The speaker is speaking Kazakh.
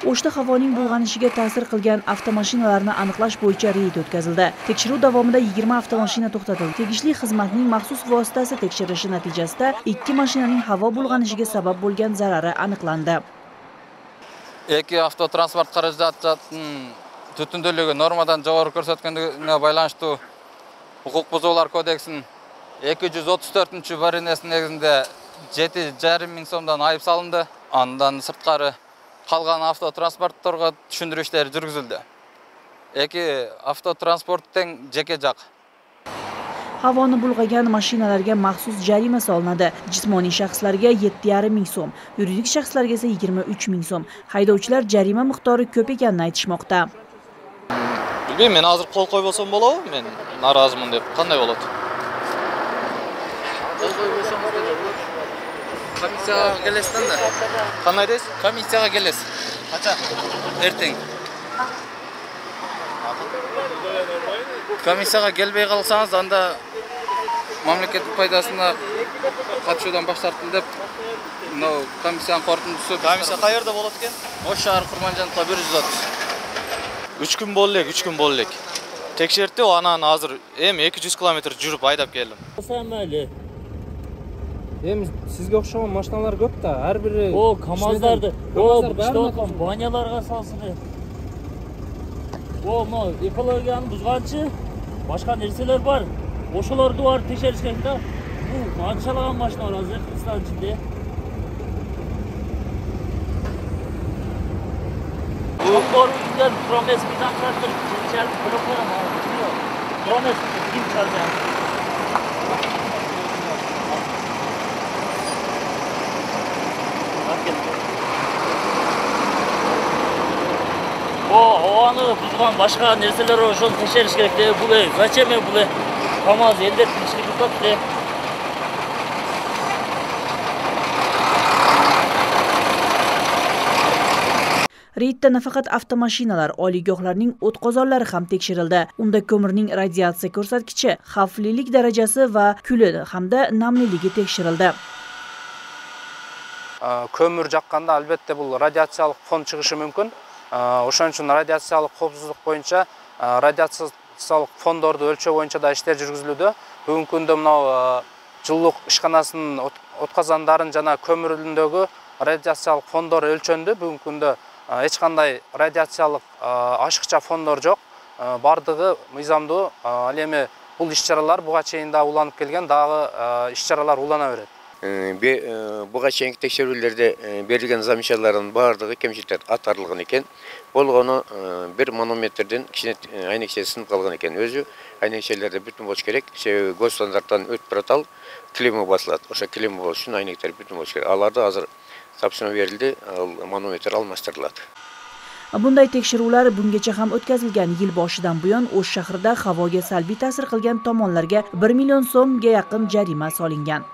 O'shda havoning bulg'anishiga ta'sir qilgan avtomashinalarni aniqlash bo'yicha reyd o'tkazildi. Tekshiruv davomida 20 avtomashina to'xtatildi. Tegishli xizmatning maxsus vositasi tekshirishi natijasida 2 mashinaning havo bulg'anishiga sabab bo'lgan zarari aniqlandi. Eki avtotransport qarajatının tütündülüğü normadan жоғары көрсөткөндүгүнө байланыштуу Укук бузуулар кодексинин 234-бабынын негизинде 7,5 миң сомдон айып салынды. Андан сырткары калган автотранспортторго түшүндүрүү иштери жүргүзүлдү. Эки автотранспорт тең жеке жак. Havoni bulg'agan mashinalarga maxsus jarima solinadi. Jismoniy shaxslarga 7,5 ming so'm, yuridik shaxslarga esa 23 ming so'm. Haydovchilar jarima miqdori ko'p ekanini aytishmoqda. Bilmayman, men hozir qo'l qo'yib olsam bo'ladimi? Men noroziman deb qanday bo'ladi? Qo'l qo'yib olsangiz bo'ladi. Komissiyaga kelesizda. Qanday deysiz? Komissiyaga kelesiz. Qachon? Erteng. Комиссияға келбей қалсаңыз, анда мамлекеттік пайдасына қатысудан бас тартылды деп, комиссияның қорытындысы. Комиссия қайерде болады екен? Ош шаар Құрманжановқа 130. 3 күн болдық. Текшертті, анан азыр 200 км жүріп айдап келдім. Сізге оқшаған машиналар көп та, әрбірі... КамАЗдарды, баняларға салсын. Экологияны бұзғанчы, башқа нәрселер бар. Ошолорду бар текшеріш керек та. Бұл аншалаған машиналар азыр Кыргызстан içinde. Бұл үйден Промес bizden traktör çelip bloklar ama Промес kim çalacak? Аны бұзған башқа нәрселер ошол текшериш керек де. Бұл зачем бұл КамАЗ елдер тинчилик утат де. Reydda nafaqat avtomashinalar, oliygohlarning o't qozonlari ham tekshirildi. Unda ko'mirning radiatsiya ko'rsatkichi, xavflilik darajasi va kuli hamda namliligi tekshirildi. Көмір жаққанда албетте бұл радиациялық фон шығышы мүмкін. Ошон үчүн радиациялык коопсуздук боюнча радиациялык фондорду өлчөө боюнча да иштер жүргүзүлүүдө. Бүгүнкү күндө мынау жылуулук ишканасынын от казандарын жана көмүрүндөгү радиациялык фондор өлчөндү. Бүгүнкү күндө эч кандай радиациялык ашыкча фондор жок. Бардыгы мыйзамдуу. Ал эми бул иш-чаралар буга чейин да уланып келген, дагы иш-чаралар улана берет. Буга чейинки текшерүүлөрдө берилген замечаниялардын баардыгы кемчиликтер атарылган экен. Болгону бир манометрден кичине айнекче сынып калган экен. Өзү айнекчелерде бүтүн болуш керек. Себеби госстандарттан өтүп баратал клеймо басылат. Ошо клеймо болуш үчүн айнектер бүтүн болуш керек. Аларды азыр тапшырма берилди, манометр алмаштырылат. Bunday tekshiruvlar bungacha ham o'tkazilgan. Yil boshidan buyon O'sh shahrida havoga salbiy ta'sir qilgan tomonlarga 1 million so'mga yaqin jarima solingan.